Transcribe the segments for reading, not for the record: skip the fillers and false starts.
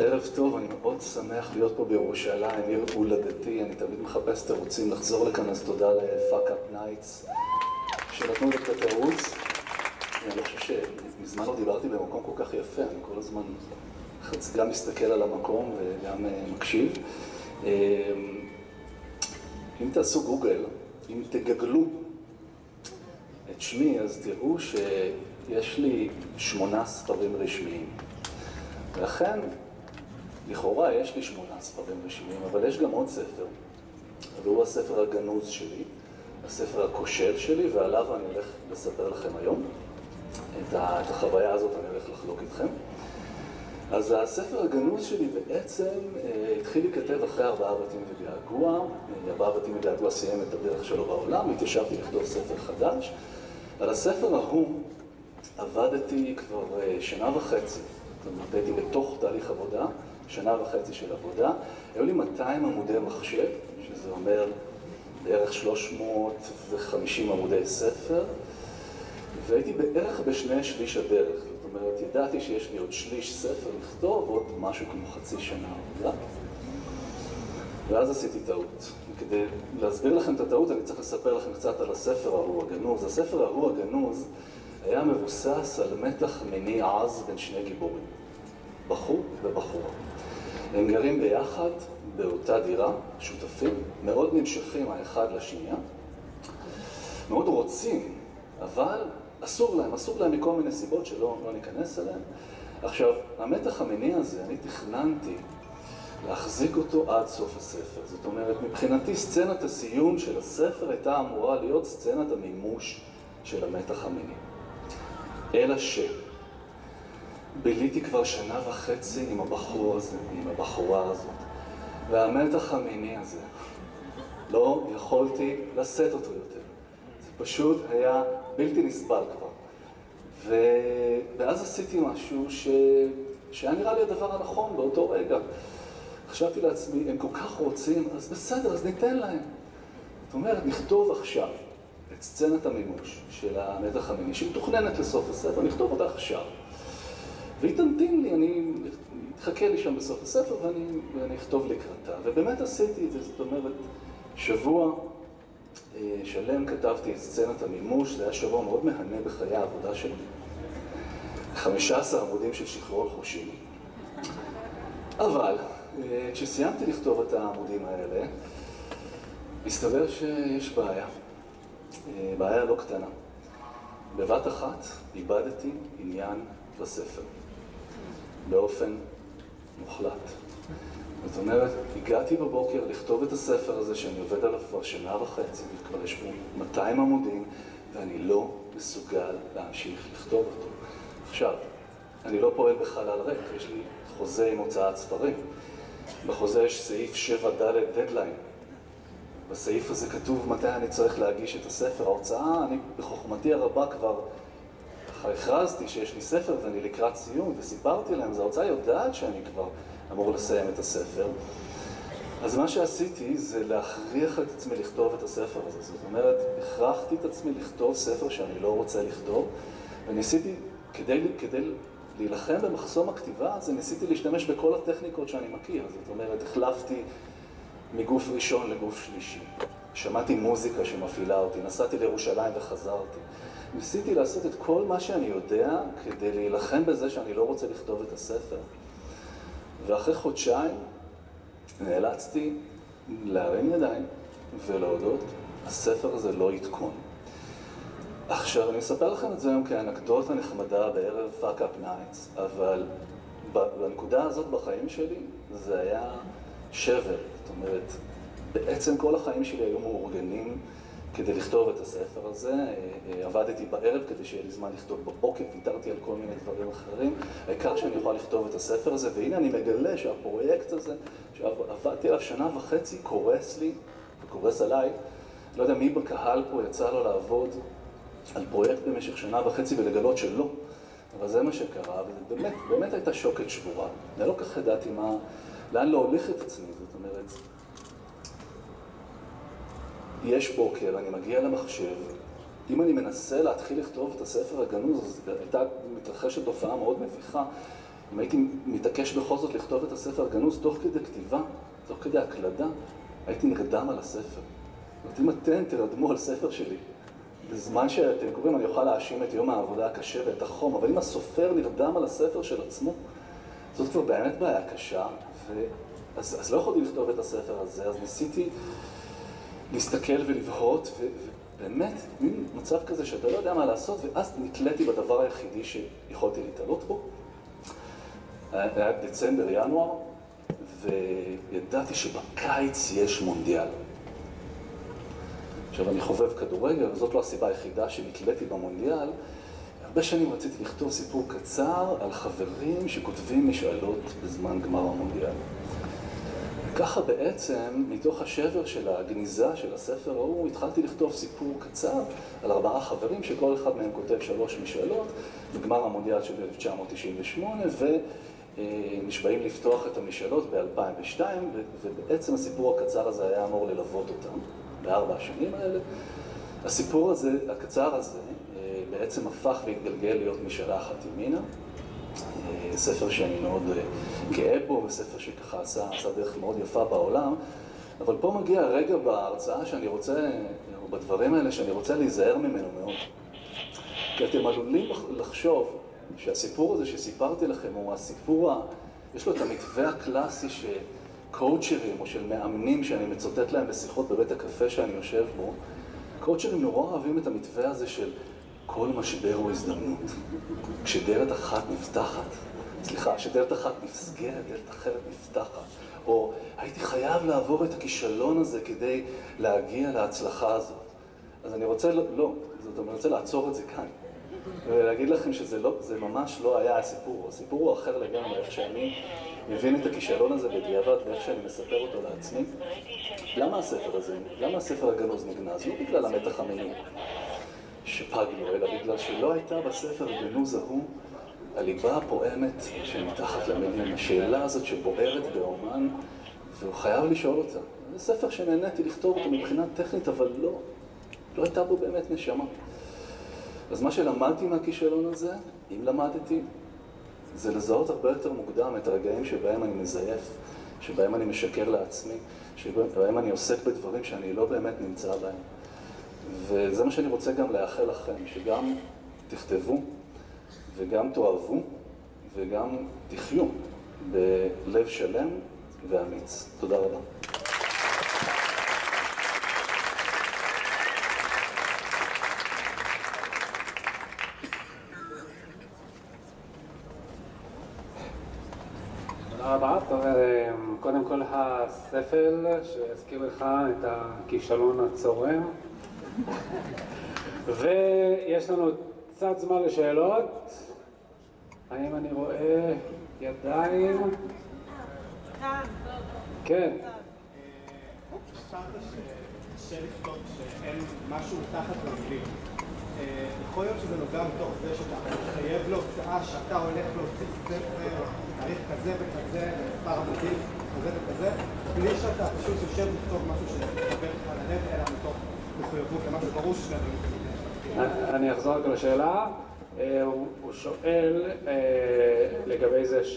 ערב טוב, אני מאוד שמח להיות פה בירושלים, עיר הולדתי, אני תמיד מחפש תירוצים לחזור לכאן, אז תודה ל-Fuck Up Nights שנתנו לי את התירוץ. אני לא חושב שמזמן לא דיברתי במקום כל כך יפה, אני כל הזמן גם מסתכל על המקום וגם מקשיב. אם תעשו גוגל, אם תגגלו את שמי, אז תראו שיש לי 8 ספרים רשמיים. ולכן, לכאורה יש לי 8 ספרים רשמיים, אבל יש גם עוד ספר, והוא הספר הגנוז שלי, הספר הכושל שלי, ועליו אני הולך לספר לכם היום. את החוויה הזאת אני הולך לחלוק איתכם. אז הספר הגנוז שלי בעצם התחיל להיכתב אחרי 4 בתים וגעגוע. 4 בתים וגעגוע סיים את הדרך שלו בעולם, התיישבתי לכתוב ספר חדש. על הספר ההוא עבדתי כבר 1.5 שנה. זאת אומרת, הייתי בתוך תהליך עבודה, 1.5 שנה של עבודה. היו לי 200 עמודי מחשב, שזה אומר בערך 350 עמודי ספר, והייתי בערך ב2/3 הדרך. זאת אומרת, ידעתי שיש לי עוד שליש ספר לכתוב, עוד משהו כמו 0.5 שנה עבודה. ואז עשיתי טעות. וכדי להסביר לכם את הטעות, אני צריך לספר לכם קצת על הספר ההוא הגנוז. הספר ההוא הגנוז היה מבוסס על מתח מיני עז בין 2 גיבורים, בחור ובחורה. הם גרים ביחד באותה דירה, שותפים, מאוד נמשכים האחד לשנייה, מאוד רוצים, אבל אסור להם מכל מיני סיבות שלא ניכנס אליהם. עכשיו, המתח המיני הזה, אני תכננתי להחזיק אותו עד סוף הספר. זאת אומרת, מבחינתי סצנת הסיום של הספר הייתה אמורה להיות סצנת המימוש של המתח המיני. אלא ביליתי כבר 1.5 שנה עם הבחור הזה, עם הבחורה הזאת, והמתח המיני הזה, לא יכולתי לשאת אותו יותר. זה פשוט היה בלתי נסבל כבר. ואז עשיתי משהו שהיה נראה לי הדבר הנכון באותו רגע. חשבתי לעצמי, הם כל כך רוצים, אז בסדר, אז ניתן להם. זאת אומרת, נכתוב עכשיו את סצנת המימוש של המתח המיני, שמתוכננת לסוף הספר, נכתוב אותה עכשיו. והיא תמתין לי, אני אתחכה לי שם בסוף הספר ואני אכתוב לקראתה. ובאמת עשיתי את זה, זאת אומרת, שבוע שלם כתבתי את סצנת המימוש, זה היה שבוע מאוד מהנה בחיי העבודה שלי. 15 עמודים של שחרור חושים. אבל כשסיימתי לכתוב את העמודים האלה, הסתבר שיש בעיה. בעיה לא קטנה. בבת אחת איבדתי עניין בספר, באופן מוחלט. זאת אומרת, הגעתי בבוקר לכתוב את הספר הזה שאני עובד עליו כבר 1.5 שנה, וכבר יש פה 200 עמודים, ואני לא מסוגל להמשיך לכתוב אותו. עכשיו, אני לא פועל בחלל ריק, יש לי חוזה עם הוצאת ספרים. בחוזה יש סעיף 7(ד) דדליין. בסעיף הזה כתוב מתי אני צריך להגיש את הספר. ההוצאה, אני בחוכמתי הרבה כבר הכרזתי שיש לי ספר ואני לקראת סיום, וסיפרתי להם, אז ההוצאה יודעת שאני כבר אמור לסיים את הספר. אז מה שעשיתי זה להכריח את עצמי לכתוב את הספר הזה. זאת אומרת, הכרחתי את עצמי לכתוב ספר שאני לא רוצה לכתוב, וניסיתי, כדי להילחם במחסום הכתיבה, אז ניסיתי להשתמש בכל הטכניקות שאני מכיר. זאת אומרת, החלפתי מגוף ראשון לגוף שלישי. שמעתי מוזיקה שמפעילה אותי, נסעתי לירושלים וחזרתי. ניסיתי לעשות את כל מה שאני יודע כדי להילחם בזה שאני לא רוצה לכתוב את הספר. ואחרי 1 חודשיים נאלצתי להרים ידיים ולהודות, הספר הזה לא יתקון. עכשיו, אני אספר לכם את זה היום כאנקדוטה נחמדה בערב Fuck Up Nights, אבל בנקודה הזאת בחיים שלי זה היה שבר. זאת אומרת, בעצם כל החיים שלי היו מאורגנים כדי לכתוב את הספר הזה. עבדתי בערב כדי שיהיה לי זמן לכתוב בבוקר, ויתרתי על כל מיני דברים אחרים. העיקר שאני יכול לכתוב את הספר הזה, והנה אני מגלה שהפרויקט הזה, שעבדתי עליו 1.5 שנה, קורס לי וקורס עליי. לא יודע מי בקהל פה יצא לו לעבוד על פרויקט במשך 1.5 שנה ולגלות שלא. אבל זה מה שקרה, ובאמת הייתה שוקת שבורה. אני לא כך ידעתי לאן להוליך את עצמי, זאת אומרת, יש בוקר, אני מגיע למחשב, אם אני מנסה להתחיל לכתוב את הספר הגנוז, אז הייתה מתרחשת תופעה מאוד מביכה. אם הייתי מתעקש בכל זאת לכתוב את הספר הגנוז תוך כדי כתיבה, תוך כדי הקלדה, הייתי נרדם על הספר. זאת אומרת, אם אתם תרדמו על ספר שלי, בזמן שאתם קוראים, אני אוכל להאשים את יום העבודה הקשה ואת החום, אבל אם הסופר נרדם על הספר של עצמו, זאת כבר באמת בעיה קשה, אז לא יכולתי לכתוב את הספר הזה, אז ניסיתי להסתכל ולבהות, ובאמת, מין מצב כזה שאתה לא יודע מה לעשות, ואז נתליתי בדבר היחידי שיכולתי להתעלות בו. היה דצמבר, ינואר, וידעתי שבקיץ יש מונדיאל. עכשיו, אני חובב כדורגל, וזאת לא הסיבה היחידה שנתליתי במונדיאל. הרבה שנים רציתי לכתוב סיפור קצר על חברים שכותבים משאלות בזמן גמר המונדיאל. וככה בעצם, מתוך השבר של הגניזה של הספר ההוא, התחלתי לכתוב סיפור קצר על 4 חברים, שכל אחד מהם כותב 3 משאלות, בגמר המונדיאל של 1998, ונשבעים לפתוח את המשאלות ב-2002, ובעצם הסיפור הקצר הזה היה אמור ללוות אותם ב4 השנים האלה. הסיפור הזה, הקצר הזה, בעצם הפך והתגלגל להיות משאלה אחת ימינה. ספר שאני מאוד גאה בו, וספר שככה עשה דרך מאוד יפה בעולם. אבל פה מגיע הרגע בהרצאה שאני רוצה, או בדברים האלה, שאני רוצה להיזהר ממנו מאוד. כי אתם עלולים לחשוב שהסיפור הזה שסיפרתי לכם הוא הסיפור, יש לו את המתווה הקלאסי שקואוצ'רים או של מאמנים שאני מצוטט להם בשיחות בבית הקפה שאני יושב בו. קואוצ'רים נורא אוהבים את המתווה הזה של כל משבר הוא הזדמנות. כשדלת אחת נפתחת, כשדלת אחת נסגרת, דלת אחרת נפתחת. או הייתי חייב לעבור את הכישלון הזה כדי להגיע להצלחה הזאת. אז אני רוצה, אני רוצה לעצור את זה כאן. ולהגיד לכם שזה ממש לא היה הסיפור. הסיפור הוא אחר לגמרי, איך שאני מבין את הכישלון הזה בדיעבד ואיך שאני מספר אותו לעצמי. למה הספר הזה, למה הספר הגנוז נגנז? לא בגלל המתח המיני שפג לו, אלא בגלל שלא הייתה בספר הגנוז ההוא הליבה הפועמת שמתחת למילים, השאלה הזאת שבוערת באומן, והוא חייב לשאול אותה. זה ספר שנהניתי לכתוב אותו מבחינה טכנית, אבל לא הייתה בו באמת נשמה. אז מה שלמדתי מהכישלון הזה, אם למדתי, זה לזהות הרבה יותר מוקדם את הרגעים שבהם אני מזייף, שבהם אני משקר לעצמי, שבהם אני עוסק בדברים שאני לא באמת נמצא בהם. וזה מה שאני רוצה גם לאחל לכם, שגם תכתבו וגם תאהבו וגם תחיו בלב שלם ואמיץ. תודה רבה. תודה רבה. קודם כל הספל שהזכיר לך את הכישלון הצורם. ויש לנו קצת זמן לשאלות. האם אני רואה ידיים? כאן. כן. הזכרת שקשה לכתוב שאין משהו תחת למילים. יכול להיות שזה נוגע מתוך זה שאתה מתחייב להוצאה, שאתה הולך להוציא ספר, תאריך כזה וכזה, מספר עמודים, כזה וכזה, בלי שאתה פשוט יושב לכתוב משהו שמתחבר לך ללב, אלא מתוך מחויבות למשהו ברור שלנו. אני אחזור רק לשאלה. הוא שואל לגבי זה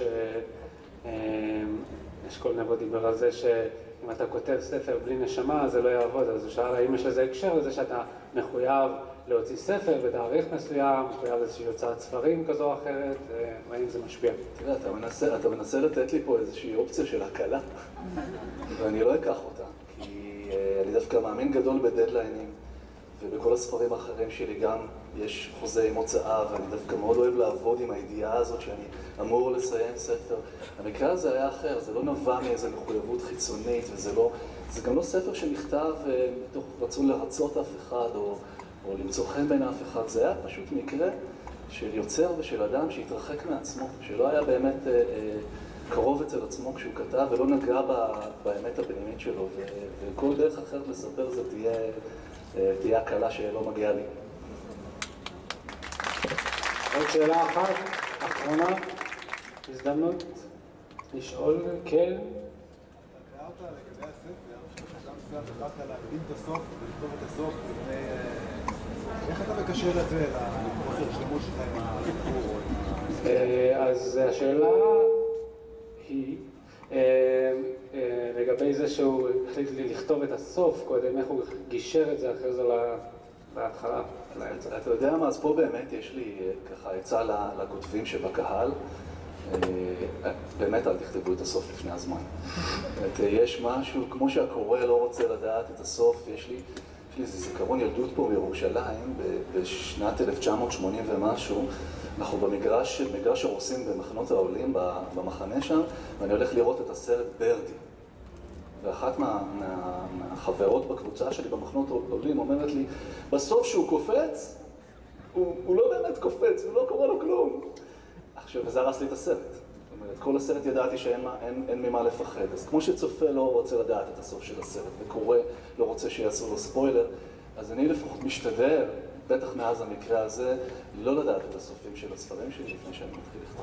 אשכול נבו דיבר על זה שאם אתה כותב ספר בלי נשמה זה לא יעבוד, אז הוא שאל האם יש לזה הקשר לזה שאתה מחויב להוציא ספר בתאריך מסוים, מחויב לאיזושהי הוצאת ספרים כזו או אחרת, והאם זה משפיע? תראה, אתה מנסה לתת לי פה איזושהי אופציה של הקלה, ואני לא אקח אותה, כי אני דווקא מאמין גדול בדדליינים, ובכל הספרים האחרים שלי גם יש חוזה עם הוצאה, ואני דווקא מאוד אוהב לעבוד עם הידיעה הזאת שאני אמור לסיים ספר. המקרה הזה היה אחר, זה לא נבע מאיזו מחויבות חיצונית, זה גם לא ספר שנכתב מתוך רצון לרצות אף אחד, או למצוא חן בין אף אחד. זה היה פשוט מקרה של יוצר ושל אדם שהתרחק מעצמו, שלא היה באמת קרוב אצל עצמו כשהוא כתב, ולא נגע באמת הפנימית שלו, וכל דרך אחרת לספר זה תהיה הקלה שלא מגיעה לי. עוד שאלה אחת, אחרונה, הזדמנות לשאול, כן? אתה קראת לגבי הספר, שגם ספר באת להקדים את הסוף ולכתוב את הסוף, איך אתה מקשר את זה לחוסר שלמות שלך עם הסיפור? אז השאלה היא, לגבי זה שהוא החליט לי לכתוב את הסוף קודם, איך הוא גישר את זה אחרי זה להתחלה. אתה יודע מה, אז פה באמת יש לי ככה עצה לכותבים שבקהל, באמת אל תכתבו את הסוף לפני הזמן. יש משהו, כמו שהקורא לא רוצה לדעת את הסוף, יש לי איזה זיכרון ילדות פה בירושלים, בשנת 1980 ומשהו, אנחנו במגרש הרוסים במחנות העולים, במחנה שם, ואני הולך לראות את הסרט ברדי. ואחת מהחברות בקבוצה שלי במחנות העולים אומרת לי, בסוף שהוא קופץ, הוא לא באמת קופץ, הוא לא קורא לו כלום. עכשיו, וזה הרס לי את הסרט. זאת אומרת, כל הסרט ידעתי שאין ממה לפחד. אז כמו שצופה לא רוצה לדעת את הסוף של הסרט, וקורא לא רוצה שיעשו לו ספוילר, אז אני לפחות משתדל, בטח מאז המקרה הזה, לא לדעת את הסופים של הספרים שלי לפני שאני מתחיל לכתוב.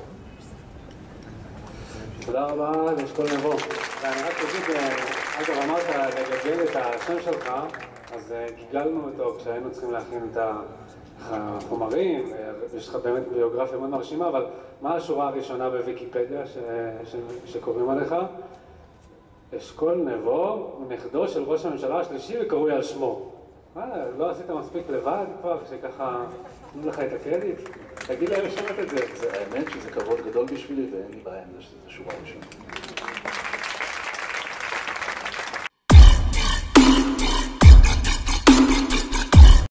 תודה רבה לאשכול נבו. ואני רק אגיד, אגב, אמרת לגגל את השם שלך, אז גיגלנו אותו כשהיינו צריכים להכין את החומרים, יש לך באמת ביוגרפיה מאוד מרשימה, אבל מה השורה הראשונה בוויקיפדיה שקוראים עליך? אשכול נבו הוא נכדו של ראש הממשלה השלישי וקרוי על שמו. לא עשית מספיק לבד כבר, שככה תנו לך את הקרדיט? תגיד להם לשנות את זה. האמת שזה כבוד גדול בשבילי ואין לי בעיה עם זה שזו שורה ראשונה.